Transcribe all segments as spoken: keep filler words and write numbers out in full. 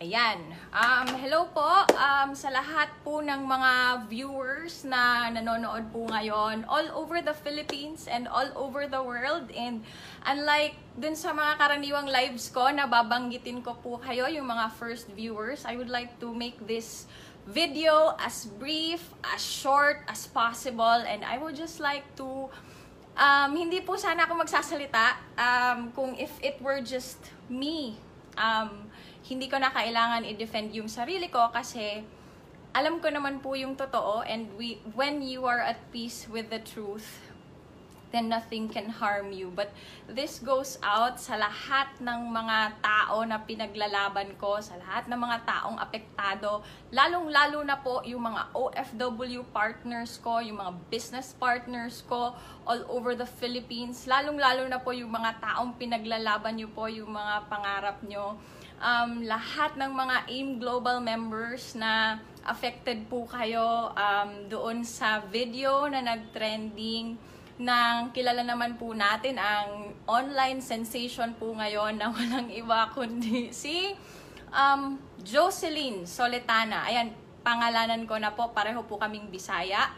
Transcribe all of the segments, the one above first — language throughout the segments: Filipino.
Ayan. Um, hello po um, sa lahat po ng mga viewers na nanonood po ngayon all over the Philippines and all over the world. And unlike dun sa mga karaniwang lives ko na babanggitin ko po kayo, yung mga first viewers, I would like to make this video as brief, as short as possible. And I would just like to, um, hindi po sana ako magsasalita um, kung if it were just me. Um, hindi ko na kailangan i-defend yung sarili ko kasi alam ko naman po yung totoo, and we, when you are at peace with the truth, then nothing can harm you. But this goes out sa lahat ng mga tao na pinaglalaban ko, sa lahat ng mga taong apektado, lalong-lalo na po yung mga O F W partners ko, yung mga business partners ko all over the Philippines, lalong-lalo na po yung mga taong pinaglalaban nyo po, yung mga pangarap nyo. Um, lahat ng mga AIM Global members na affected po kayo um, doon sa video na nag-trending ng kilala naman po natin ang online sensation po ngayon na walang iba kundi si um, Jocelyn Soletana. Ayan, pangalanan ko na po, pareho po kaming Bisaya.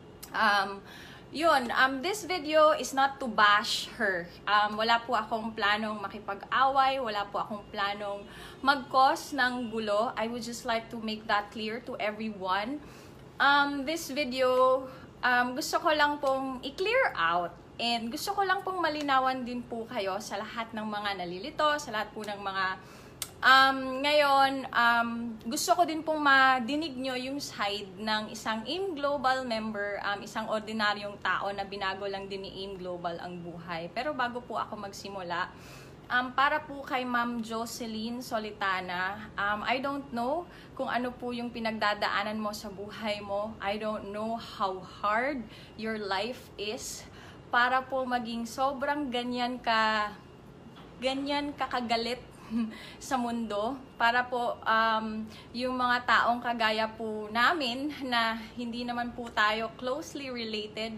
Um, Yun, um, this video is not to bash her. Um, wala po akong planong makipag-away, wala po akong planong mag-cause ng gulo. I would just like to make that clear to everyone. Um, this video, um, gusto ko lang pong i-clear out. And gusto ko lang pong malinawan din po kayo sa lahat ng mga nalilito, sa lahat po ng mga Um, ngayon, um, gusto ko din pong madinig nyo yung side ng isang AIM Global member, um, isang ordinaryong tao na binago lang din ni AIM Global ang buhay. Pero bago po ako magsimula, um, para po kay Ma'am Jocelyn Soletana, um, I don't know kung ano po yung pinagdadaanan mo sa buhay mo. I don't know how hard your life is para po maging sobrang ganyan ka, ganyan kakagalit sa mundo, para po um, yung mga taong kagaya po namin na hindi naman po tayo closely related,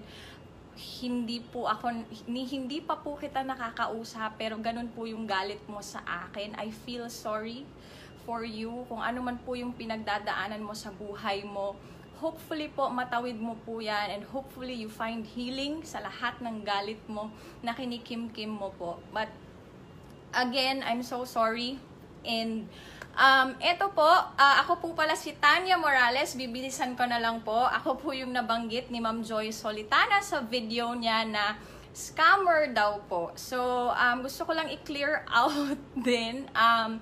hindi po ako, hindi pa po kita nakakausap, pero ganun po yung galit mo sa akin. I feel sorry for you kung ano man po yung pinagdadaanan mo sa buhay mo. Hopefully po matawid mo po yan, and hopefully you find healing sa lahat ng galit mo na kinikim-kim mo po. But again, I'm so sorry. And um, eto po, uh, ako po pala si Tanya Morales. Bibilisan ko na lang po. Ako po yung nabanggit ni Ma'am Joy Soletana sa video niya na scammer daw po. So, um, gusto ko lang i-clear out din. Um,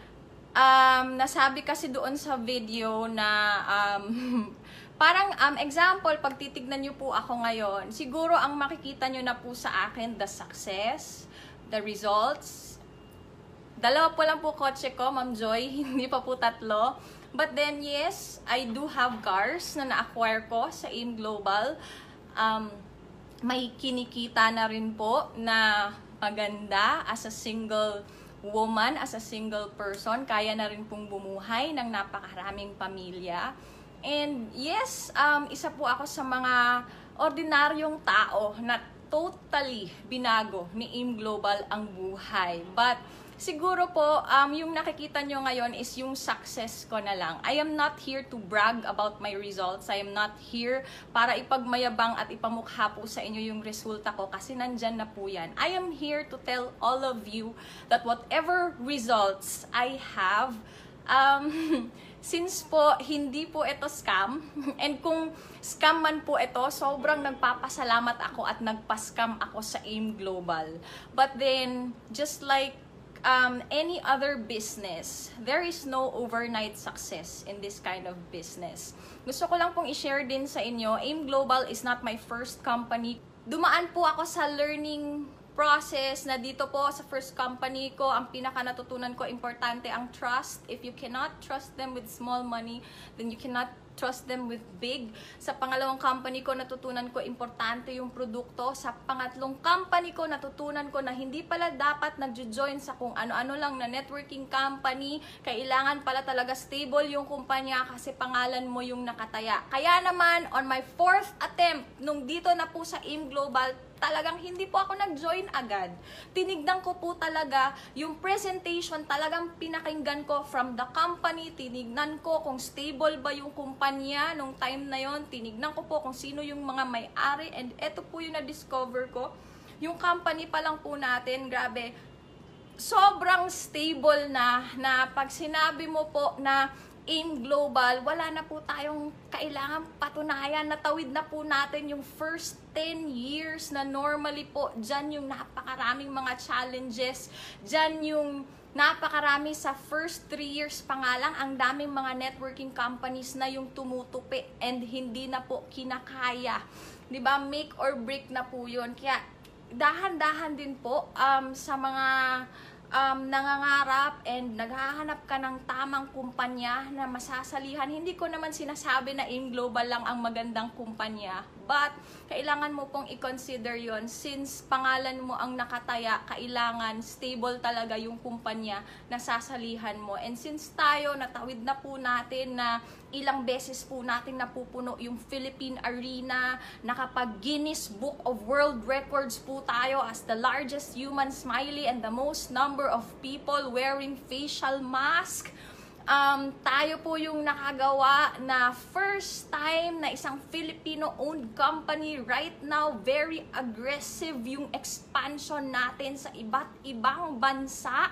um, nasabi kasi doon sa video na um, parang um, example, pag titignan nyo po ako ngayon, siguro ang makikita nyo na po sa akin, the success, the results. Dalawa po lang po kotse ko, Ma'am Joy, hindi pa po tatlo. But then, yes, I do have cars na na-acquire ko sa AIM Global. Um, may kinikita na rin po na maganda as a single woman, as a single person. Kaya na rin pong bumuhay ng napakaraming pamilya. And yes, um, isa po ako sa mga ordinaryong tao na totally binago ni AIM Global ang buhay. But siguro po, um, yung nakikita nyo ngayon is yung success ko na lang. I am not here to brag about my results. I am not here para ipagmayabang at ipamukha po sa inyo yung resulta ko kasi nandyan na po yan. I am here to tell all of you that whatever results I have, um, since po hindi po ito scam, and kung scam man po ito, sobrang nagpapasalamat ako at nagpa-scam ako sa AIM Global. But then, just like Um, any other business, there is no overnight success in this kind of business. Gusto ko lang pong i-share din sa inyo, AIM Global is not my first company. Dumaan po ako sa learning process na dito po sa first company ko, ang pinaka natutunan ko, importante ang trust. If you cannot trust them with small money, then you cannot trust them with big. Sa pangalawang company ko, natutunan ko importante yung produkto. Sa pangatlong company ko, natutunan ko na hindi pala dapat nagjo-join sa kung ano-ano lang na networking company. Kailangan pala talaga stable yung kumpanya kasi pangalan mo yung nakataya. Kaya naman, on my fourth attempt, nung dito na po sa AIM Global, talagang hindi po ako nag-join agad. Tinignan ko po talaga yung presentation, talagang pinakinggan ko from the company, tinignan ko kung stable ba yung kumpanya nung time na yon, tinignan ko po kung sino yung mga may-ari, and eto po yung na-discover ko. Yung company pa lang po natin, grabe, sobrang stable na, na pag sinabi mo po na AIM Global, wala na po tayong kailangan patunayan, natawid na po natin yung first ten years na normally po, dyan yung napakaraming mga challenges, dyan yung napakarami sa first three years pa nga lang, ang daming mga networking companies na yung tumutupi and hindi na po kinakaya. Diba? Make or break na po yun. Kaya dahan-dahan din po um, sa mga Um, nangangarap and naghahanap ka ng tamang kumpanya na masasalihan. Hindi ko naman sinasabi na AIM Global lang ang magandang kumpanya, but kailangan mo pong i-consider yon, since pangalan mo ang nakataya, kailangan stable talaga yung kumpanya na sasalihan mo. And since tayo, natawid na po natin na ilang beses po natin napupuno yung Philippine Arena, nakapag Guinness Book of World Records po tayo as the largest human smiley and the most number of people wearing facial mask. Um, tayo po yung nakagawa na first time na isang Filipino-owned company right now, very aggressive yung expansion natin sa iba't ibang bansa,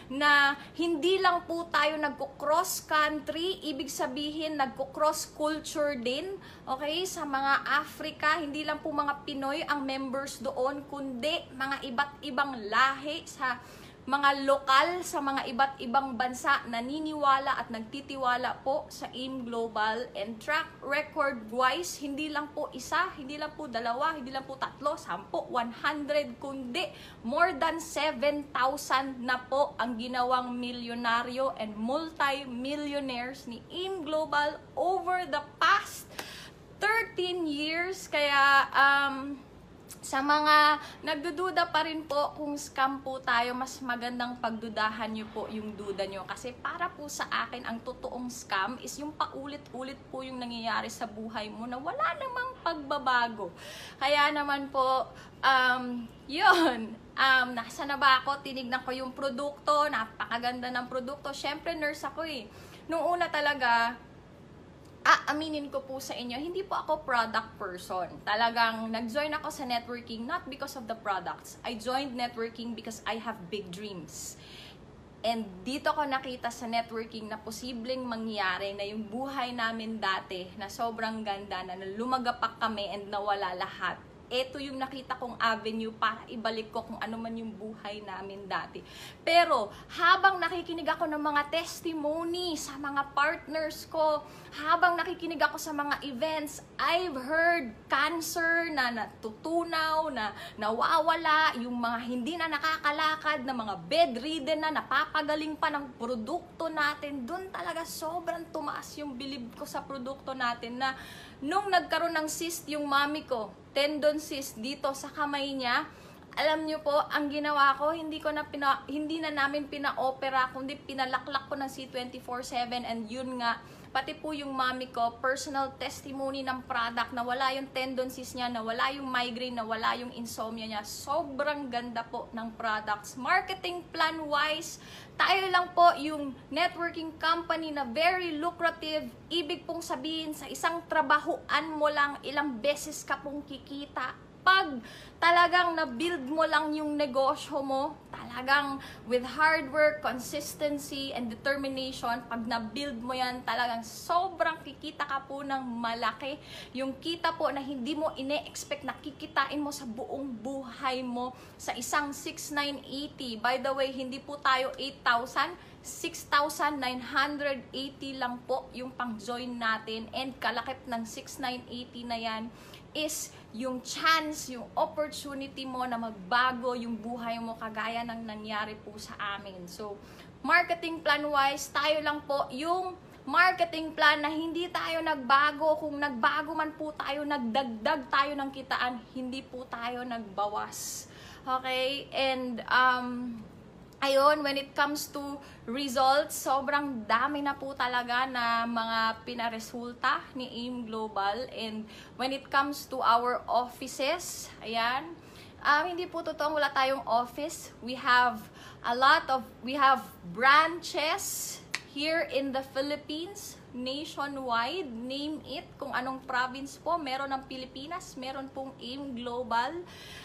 na hindi lang po tayo nagko-cross country, ibig sabihin nagko-cross culture din, okay, sa mga Africa, hindi lang po mga Pinoy ang members doon, kundi mga iba't ibang lahi sa mga lokal sa mga iba't ibang bansa naniniwala at nagtitiwala po sa AIM Global. And track record wise, hindi lang po isa, hindi lang po dalawa, hindi lang po tatlo, sampo, one hundred, kundi more than seven thousand na po ang ginawang milyonaryo and multi-millionaires ni AIM Global over the past thirteen years. Kaya um sa mga nagdududa pa rin po kung scam po tayo, mas magandang pagdudahan nyo po yung duda nyo. Kasi para po sa akin, ang totoong scam is yung paulit-ulit po yung nangyayari sa buhay mo na wala namang pagbabago. Kaya naman po, um, yun, um, nasa na ba ako, tinignan ko yung produkto, napakaganda ng produkto. Syempre, nurse ako eh. Nung una talaga, Ah, aminin ko po sa inyo, hindi po ako product person. Talagang nag-join ako sa networking not because of the products. I joined networking because I have big dreams. And dito ko nakita sa networking na posibleng mangyari na yung buhay namin dati na sobrang ganda, na lumagapak kami and nawala lahat. Ito yung nakita kong avenue para ibalik ko kung ano man yung buhay namin dati. Pero habang nakikinig ako ng mga testimony sa mga partners ko, habang nakikinig ako sa mga events, I've heard cancer na natutunaw, na nawawala, yung mga hindi na nakakalakad, na mga bedridden na napapagaling pa ng produkto natin. Doon talaga sobrang tumaas yung bilib ko sa produkto natin, na nung nagkaroon ng cyst yung mami ko, tendon cyst dito sa kamay niya, alam niyo po, ang ginawa ko, hindi ko na pina, hindi na namin pina-opera, kundi pinalaklak ko ng C twenty-four seven, and yun nga, pati po yung mami ko, personal testimony ng product, na wala yung tendon cyst niya, na wala yung migraine, na wala yung insomnia niya. Sobrang ganda po ng products. Marketing plan wise, tayo lang po yung networking company na very lucrative. Ibig pong sabihin, sa isang trabahoan mo lang, ilang beses ka pong kikita. Pag talagang na-build mo lang yung negosyo mo, talagang with hard work, consistency, and determination, pag na-build mo yan, talagang sobrang kikita ka po ng malaki. Yung kita po na hindi mo ine-expect na kikitain mo sa buong buhay mo sa isang six nine eighty. By the way, hindi po tayo eight thousand, six thousand nine hundred eighty lang po yung pang-join natin, and kalakip ng six nine eighty na yan is yung chance, yung opportunity mo na magbago yung buhay mo, kagaya ng nangyari po sa amin. So, marketing plan wise, tayo lang po yung marketing plan na hindi tayo nagbago. Kung nagbago man po tayo, nagdagdag tayo ng kitaan, hindi po tayo nagbawas. Okay? And, um, ayun, when it comes to results, sobrang dami na po talaga na mga pinaresulta ni AIM Global. And when it comes to our offices, ayan, Um, hindi po totoong wala tayong office. We have a lot of, we have branches here in the Philippines, nationwide, name it, kung anong province po, meron ng Pilipinas, meron pong AIM Global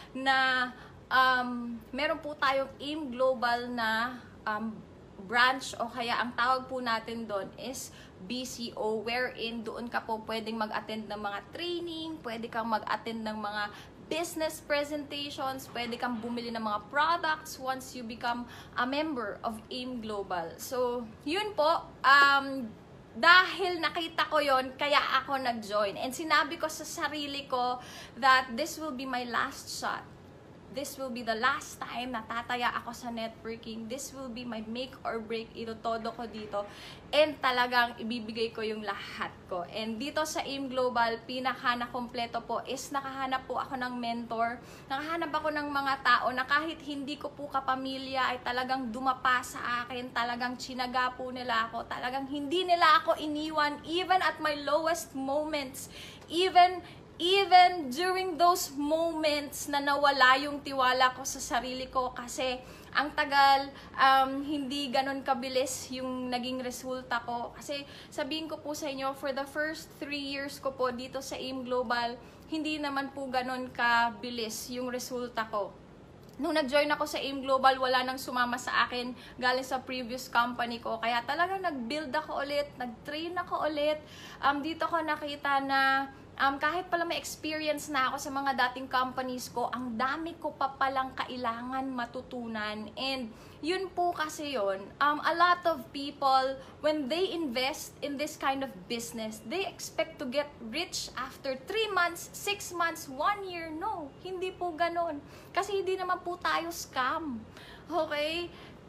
na, um, meron po tayong AIM Global na um, branch o kaya ang tawag po natin doon is B C O, wherein doon ka po pwedeng mag-attend ng mga training, pwede kang mag-attend ng mga business presentations, pwede kang bumili ng mga products once you become a member of AIM Global. So, yun po, um, dahil nakita ko yon kaya ako nag-join. And sinabi ko sa sarili ko that this will be my last shot. This will be the last time na tataya ako sa networking. This will be my make or break. Ito-todo ko dito. And talagang ibibigay ko yung lahat ko. And dito sa AIM Global, pinaka na kompleto po is nakahanap po ako ng mentor. Nakahanap ako ng mga tao na kahit hindi ko po kapamilya ay talagang dumapa sa akin. Talagang tsinaga po nila ako. Talagang hindi nila ako iniwan even at my lowest moments. Even Even during those moments na nawala yung tiwala ko sa sarili ko kasi ang tagal, um, hindi ganun kabilis yung naging resulta ko. Kasi sabihin ko po sa inyo, for the first three years ko po dito sa AIM Global, hindi naman po ganun kabilis yung resulta ko. Nung nag-join ako sa AIM Global, wala nang sumama sa akin galing sa previous company ko. Kaya talagang nag-build ako ulit, nag-train ako ulit. Um, dito ko nakita na Um, kahit pala may experience na ako sa mga dating companies ko, ang dami ko pa palang kailangan matutunan. And yun po kasi yun, um, a lot of people, when they invest in this kind of business, they expect to get rich after three months, six months, one year. No, hindi po ganon. Kasi hindi naman po tayo scam. Okay?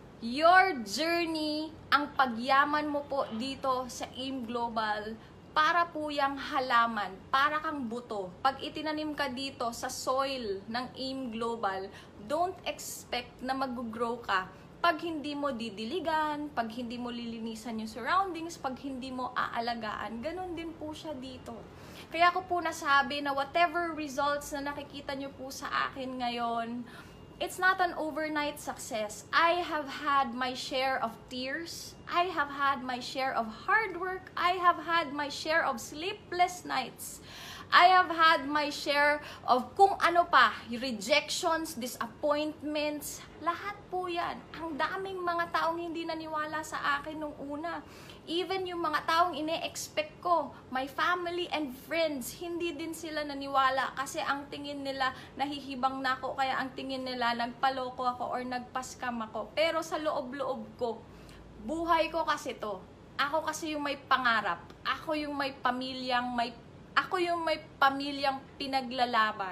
Your journey, ang pagyaman mo po dito sa AIM Global, para po yung halaman, para kang buto. Pag itinanim ka dito sa soil ng AIM Global, don't expect na mag-grow ka pag hindi mo didiligan, pag hindi mo lilinisan yung surroundings, pag hindi mo aalagaan. Ganon din po siya dito. Kaya ko po nasabi na whatever results na nakikita nyo po sa akin ngayon, it's not an overnight success. I have had my share of tears. I have had my share of hard work. I have had my share of sleepless nights. I have had my share of kung ano pa, rejections, disappointments, lahat po yan. Ang daming mga taong hindi naniwala sa akin nung una. Even yung mga taong ine-expect ko, my family and friends, hindi din sila naniwala kasi ang tingin nila nahihibang na ako, kaya ang tingin nila nagpaloko ako or nagpaskam ako. Pero sa loob-loob ko, buhay ko kasi to. Ako kasi yung may pangarap. Ako yung may pamilyang may Ako yung may pamilyang pinaglalaban.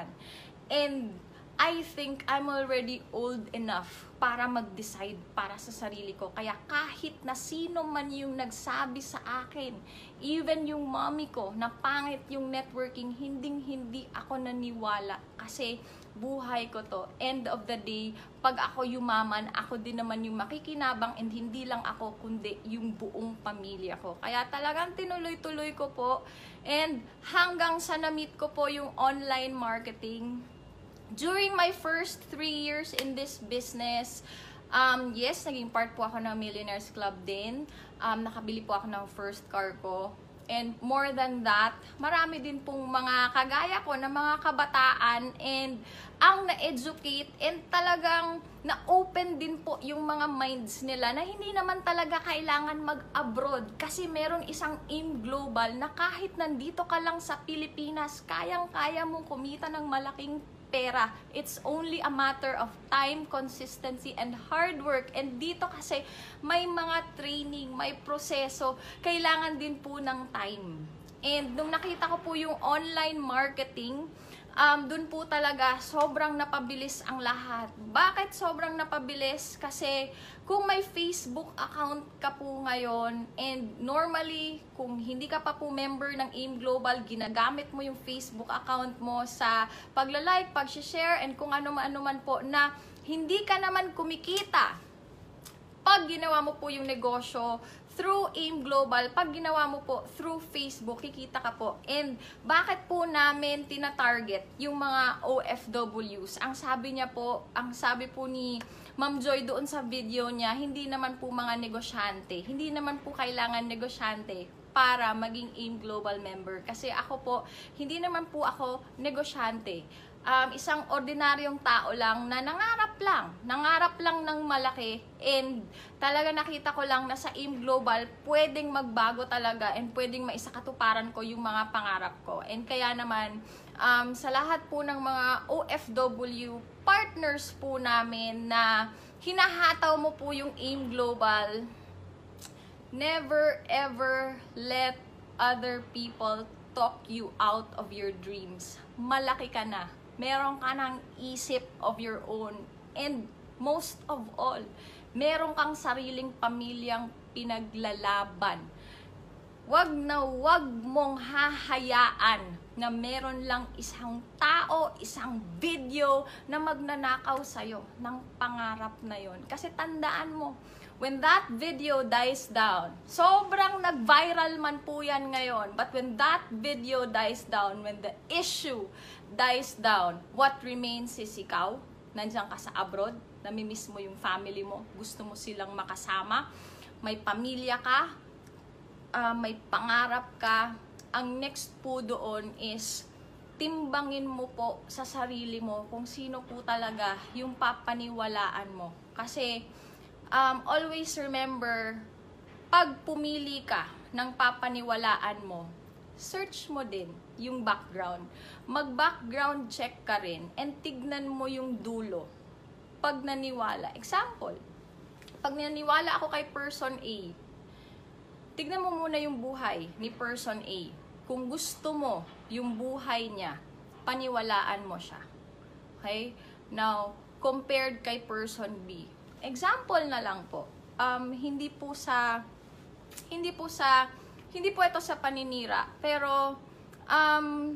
And I think I'm already old enough para mag-decide para sa sarili ko. Kaya kahit na sino man yung nagsabi sa akin, even yung mommy ko, na pangit yung networking, hinding-hindi ako naniwala. Kasi buhay ko to. End of the day, pag ako yumaman, ako din naman yung makikinabang, and hindi lang ako, kundi yung buong pamilya ko. Kaya talagang tinuloy-tuloy ko po. And hanggang sa na-meet ko po yung online marketing. During my first three years in this business, um, yes, naging part po ako ng Millionaires Club din. Um, nakabili po ako ng first car ko. And more than that, marami din pong mga kagaya ko na mga kabataan and ang na-educate and talagang na-open din po yung mga minds nila na hindi naman talaga kailangan mag-abroad kasi meron isang AIM Global na kahit nandito ka lang sa Pilipinas, kayang-kaya mong kumita ng malaking pera. It's only a matter of time, consistency, and hard work. And dito kasi may mga training, may proseso, kailangan din po ng time. And nung nakita ko po yung online marketing, um, dun po talaga sobrang napabilis ang lahat. Bakit sobrang napabilis? Kasi kung may Facebook account ka po ngayon, and normally, kung hindi ka pa po member ng AIM Global, ginagamit mo yung Facebook account mo sa pagla-like, pag-share, and kung ano-ano man po na hindi ka naman kumikita. Pag ginawa mo po yung negosyo through AIM Global, pag ginawa mo po through Facebook, kikita ka po. And bakit po namin tina-target yung mga O F Ws? Ang sabi niya po, ang sabi po ni Ma'am Joy doon sa video niya, hindi naman po mga negosyante. Hindi naman po kailangan negosyante para maging AIM Global member. Kasi ako po, hindi naman po ako negosyante. Um, isang ordinaryong tao lang na nangarap lang, nangarap lang ng malaki, and talaga nakita ko lang na sa AIM Global pwedeng magbago talaga and pwedeng maisakatuparan ko yung mga pangarap ko. And kaya naman um, sa lahat po ng mga O F W partners po namin na hinahataw mo po yung AIM Global, never ever let other people talk you out of your dreams. Malaki ka na. Meron ka ng isip of your own. And most of all, meron kang sariling pamilyang pinaglalaban. Wag na wag mong hahayaan na meron lang isang tao, isang video na magnanakaw sa'yo ng pangarap na yon. Kasi tandaan mo, when that video dies down, sobrang nag-viral man po yan ngayon, but when that video dies down, when the issue dies down, what remains is ikaw, nandiyan ka sa abroad, namimiss mo yung family mo, gusto mo silang makasama, may pamilya ka, uh, may pangarap ka, ang next po doon is timbangin mo po sa sarili mo kung sino po talaga yung papaniwalaan mo. Kasi um, always remember, pag pumili ka ng papaniwalaan mo, search mo din yung background. Mag-background check ka rin and tignan mo yung dulo. Pag naniwala, example, pag naniwala ako kay person A, tignan mo muna yung buhay ni person A. Kung gusto mo yung buhay niya, paniwalaan mo siya. Okay? Now, compared kay person B. Example na lang po. Um, hindi po sa hindi po sa hindi po ito sa paninira, pero um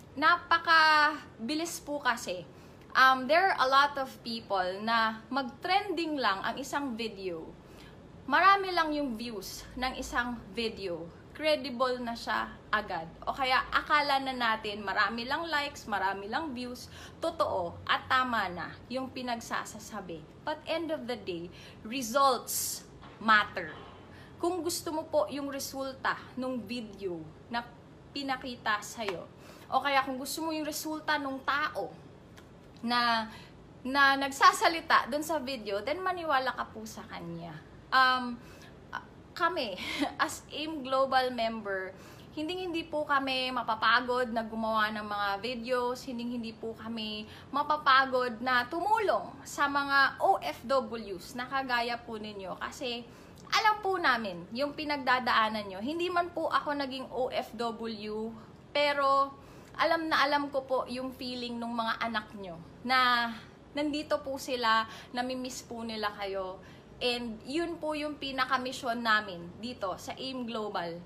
napaka-bilis po kasi. Um, there are a lot of people na mag-trending lang ang isang video. Marami lang yung views ng isang video. Credible na siya agad. O kaya akala na natin marami lang likes, marami lang views, totoo at tama na yung pinagsasasabi. But end of the day, results matter. Kung gusto mo po yung resulta ng video na pinakita sa'yo, o kaya kung gusto mo yung resulta ng tao na, na nagsasalita dun sa video, then maniwala ka po sa kanya. Um, kami, as AIM Global member, hindi-hindi po kami mapapagod na gumawa ng mga videos, hindi-hindi po kami mapapagod na tumulong sa mga O F Ws na kagaya po ninyo. Kasi alam po namin yung pinagdadaanan nyo. Hindi man po ako naging O F W, pero alam na alam ko po yung feeling ng mga anak nyo na nandito po sila, namimiss po nila kayo. And yun po yung pinaka-mission namin dito sa AIM Global.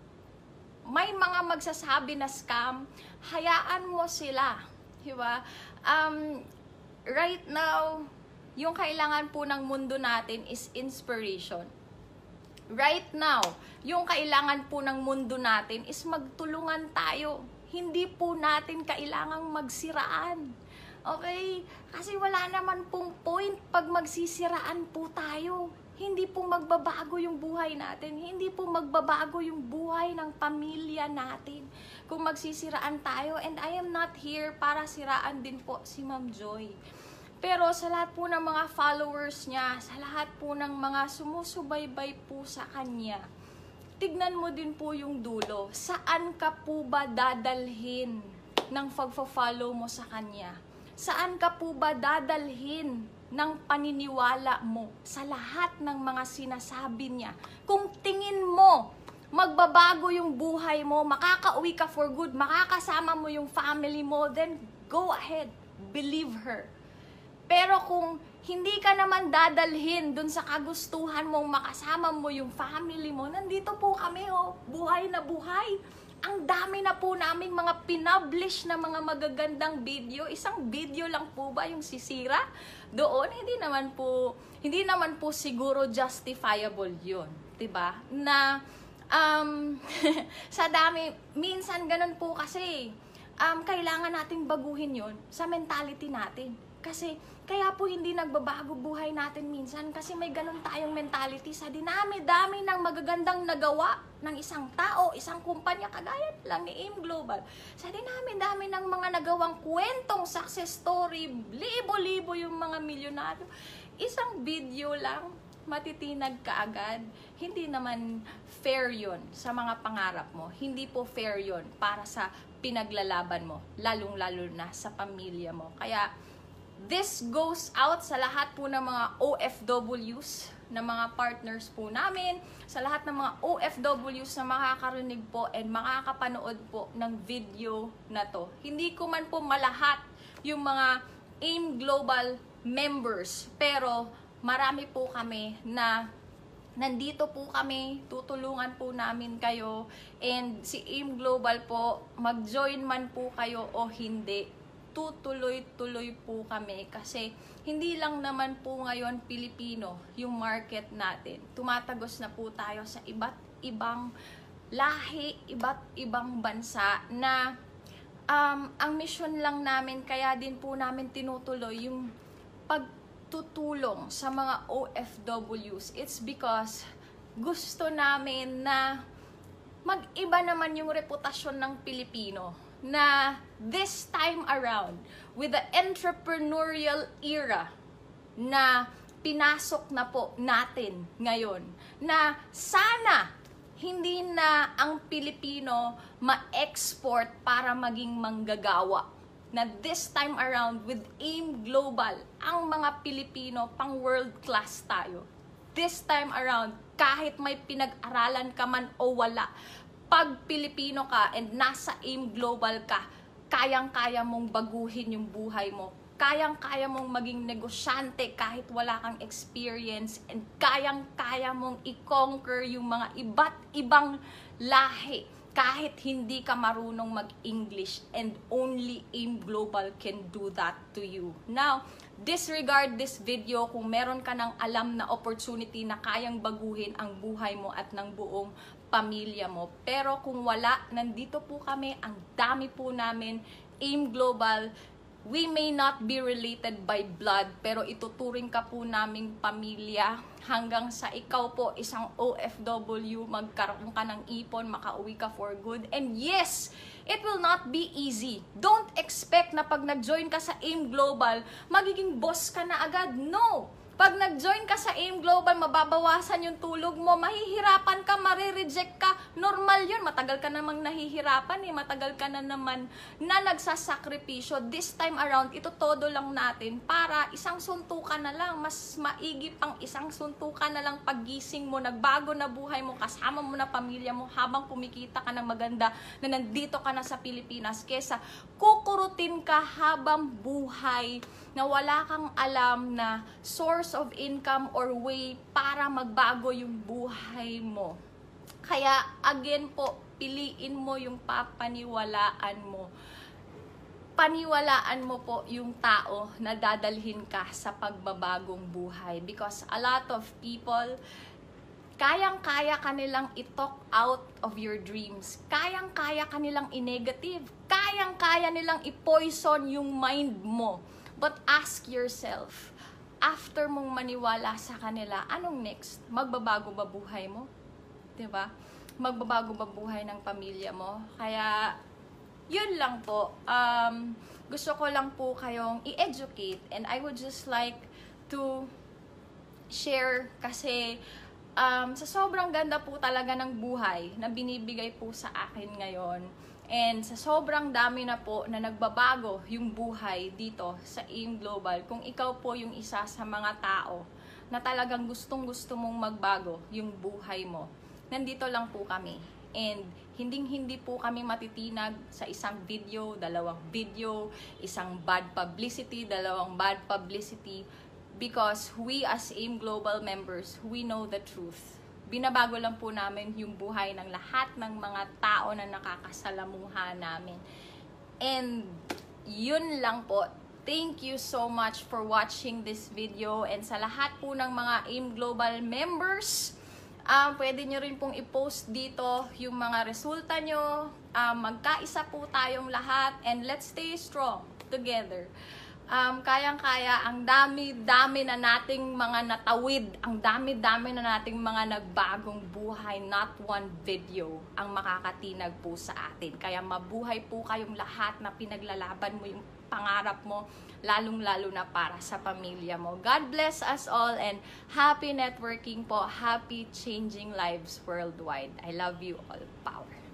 May mga magsasabi na scam, hayaan mo sila. Diba? Um, right now, yung kailangan po ng mundo natin is inspiration. Right now, yung kailangan po ng mundo natin is magtulungan tayo. Hindi po natin kailangang magsiraan. Okay? Kasi wala naman pong point pag magsisiraan po tayo. Hindi po magbabago yung buhay natin. Hindi po magbabago yung buhay ng pamilya natin kung magsisiraan tayo. And I am not here para siraan din po si Ma'am Joy. Pero sa lahat po ng mga followers niya, sa lahat po ng mga sumusubaybay po sa kanya, tignan mo din po yung dulo. Saan ka po ba dadalhin ng pagfo-follow mo sa kanya? Saan ka po ba dadalhin ng paniniwala mo sa lahat ng mga sinasabi niya? Kung tingin mo, magbabago yung buhay mo, makakauwi ka for good, makakasama mo yung family mo, then go ahead, believe her. Pero kung hindi ka naman dadalhin dun sa kagustuhan mong makasama mo yung family mo, nandito po kami, oh, buhay na buhay. Ang dami na po naming mga pinublish na mga magagandang video. Isang video lang po ba yung sisira? Doon, hindi naman po, hindi naman po siguro justifiable yun. 'Diba? Na um, sa dami, minsan ganun po kasi, um, kailangan nating baguhin yun sa mentality natin. Kasi, kaya po hindi nagbabago buhay natin minsan kasi may ganun tayong mentality sa dinami-dami ng magagandang nagawa ng isang tao, isang kumpanya, kagaya lang ni AIM Global. Sa dinami-dami ng mga nagawang kwentong success story, libo-libo yung mga milyonaryo. Isang video lang, matitinag ka agad. Hindi naman fair yun sa mga pangarap mo. Hindi po fair yun para sa pinaglalaban mo, lalong-lalo na sa pamilya mo. Kaya, this goes out sa lahat po ng mga O F Ws, na mga partners po namin, sa lahat ng mga O F Ws na makakarinig po and makakapanood po ng video na to. Hindi ko man po malahat yung mga AIM Global members, pero marami po kami na nandito po kami, tutulungan po namin kayo, and si AIM Global po, mag-join man po kayo o hindi, tutuloy-tuloy po kami kasi hindi lang naman po ngayon Pilipino yung market natin. Tumatagos na po tayo sa iba't ibang lahi, iba't ibang bansa na um, ang mission lang namin, kaya din po namin tinutuloy yung pagtutulong sa mga O F Ws. It's because gusto namin na mag-iba naman yung reputasyon ng Pilipino, na this time around, with the entrepreneurial era na pinasok na po natin ngayon, na sana hindi na ang Pilipino ma-export para maging manggagawa. Na this time around, with AIM Global, ang mga Pilipino pang world class tayo. This time around, kahit may pinag-aralan ka man o wala, pag Pilipino ka and nasa AIM Global ka, kayang-kaya mong baguhin yung buhay mo. Kayang-kaya mong maging negosyante kahit wala kang experience, and kayang-kaya mong i-conquer yung mga iba't ibang lahi kahit hindi ka marunong mag-English, and only AIM Global can do that to you. Now, disregard this video kung meron ka ng alam na opportunity na kayang baguhin ang buhay mo at ng buong pamilya mo. Pero kung wala, nandito po kami, ang dami po namin, AIM Global. We may not be related by blood, pero ituturing ka po naming pamilya hanggang sa ikaw po isang O F W, magkaroon ka ng ipon, makauwi ka for good. And yes, it will not be easy. Don't expect na pag nag-join ka sa AIM Global, magiging boss ka na agad. No! Pag nag-join ka sa AIM Global, mababawasan yung tulog mo, mahihirapan ka, marireject ka. Normal yun, matagal ka namang nahihirapan eh, matagal ka na naman na nagsasakripisyo. This time around, ito todo lang natin para isang suntukan na lang, mas maigi pang isang suntukan na lang paggising mo, nagbago na buhay mo, kasama mo na pamilya mo habang kumikita ka ng maganda na nandito ka na sa Pilipinas, kesa kukurutin ka habang buhay na wala kang alam na source of income or way para magbago yung buhay mo. Kaya again po, piliin mo yung papaniwalaan mo. Paniwalaan mo po yung tao na dadalhin ka sa pagbabagong buhay. Because a lot of people, kayang-kaya kanilang i-talk out of your dreams. Kayang-kaya kanilang i-negative. Kayang-kaya nilang i-poison yung mind mo. But ask yourself, after mong maniwala sa kanila, anong next? Magbabago ba buhay mo? Diba? Magbabago ba buhay ng pamilya mo? Kaya, yun lang po. Um, gusto ko lang po kayong i-educate, and I would just like to share kasi um, sa sobrang ganda po talaga ng buhay na binibigay po sa akin ngayon. And sa sobrang dami na po na nagbabago yung buhay dito sa AIM Global, kung ikaw po yung isa sa mga tao na talagang gustong-gusto mong magbago yung buhay mo, nandito lang po kami. And hinding-hindi po kami matitinag sa isang video, dalawang video, isang bad publicity, dalawang bad publicity, because we as AIM Global members, we know the truth. Binabago lang po namin yung buhay ng lahat ng mga tao na nakakasalamuha namin. And yun lang po. Thank you so much for watching this video. And sa lahat po ng mga AIM Global members, Um, pwede nyo rin pong i-post dito yung mga resulta nyo. Um, magkaisa po tayong lahat and let's stay strong together. Um, kayang-kaya, ang dami-dami na nating mga natawid, ang dami-dami na nating mga nagbagong buhay, not one video ang makakatinag po sa atin. Kaya mabuhay po kayong lahat na pinaglalaban mo yung pangarap mo, lalong-lalo na para sa pamilya mo. God bless us all and happy networking po, happy changing lives worldwide. I love you all. Power.